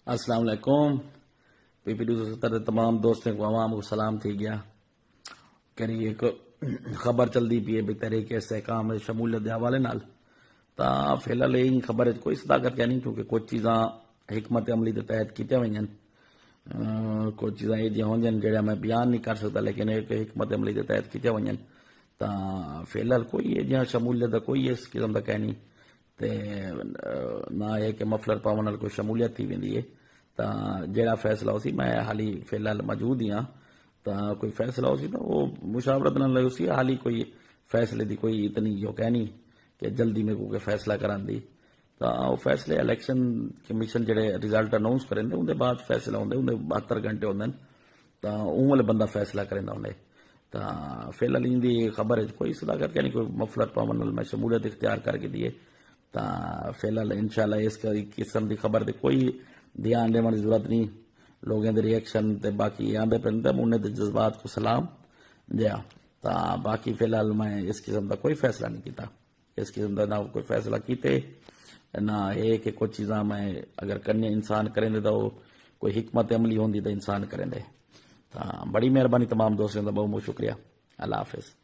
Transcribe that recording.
السلام علیکم پی P D تمام دوستوں کو عوام کو سلام تھی گیا کری ایک خبر چل دی پی ہے بطریقے استحکام شمولیت کے حوالے نال تا فی الحال یہ خبر کوئی صداقت کیا نہیں کیونکہ کچھ چیزاں حکمت عملی کے تحت کی ہوئی ہیں کچھ چیزاں یہ ہو جہاں میں بیان نہیں کر سکتا لیکن ایک حکمت عملی کے تحت کی ہوئی ہیں تا فی الحال کوئی یہ جہاں شمولیت کا کوئی اس قسم کا کہہ نہیں تے نہ یہ کہ مفلر پاؤن کوئی شمولیت تھی ویندی ہے تا جڑا فیصلہ ہو سی میں حالی فی الحال موجود ہی ہاں تا کوئی فیصلہ ہو سی تو وہ مشاورت نہ لگی سی حالی کوئی فیصلے دی کوئی اتنی جو کہنی کہ جلدی میں کوئی فیصلہ کران دی تا وہ فیصلے الیکشن کمیشن جڑے رزلٹ اناؤنس کریں دے اندے بعد فیصلہ ہوندے اندے 72 گھنٹے ہوندے تا اون والے بندہ فیصلہ کریندا ہوندے تا فی الحال اندی خبر ہے کوئی صداقت یعنی کوئی مفلر پاون میں شمولیت اختیار کر کے دیے تا فی الحال انشاءاللہ اس قسم کی خبر دے کوئی دھیان دینے کی ضرورت نہیں لوگوں کے ریئیکشن تے باقی آندے پہ انہیں دے جذبات کو سلام دیا تا باقی فی الحال میں اس قسم کا کوئی فیصلہ نہیں کیتا اس قسم کا نہ کوئی فیصلہ کیتے نہ یہ کہ کچھ چیزاں میں اگر کرنے انسان کریں دے تو کوئی حکمت عملی ہوندی تو انسان کریں دے تا بڑی مہربانی تمام دوستوں کا بہت بہت شکریہ اللہ حافظ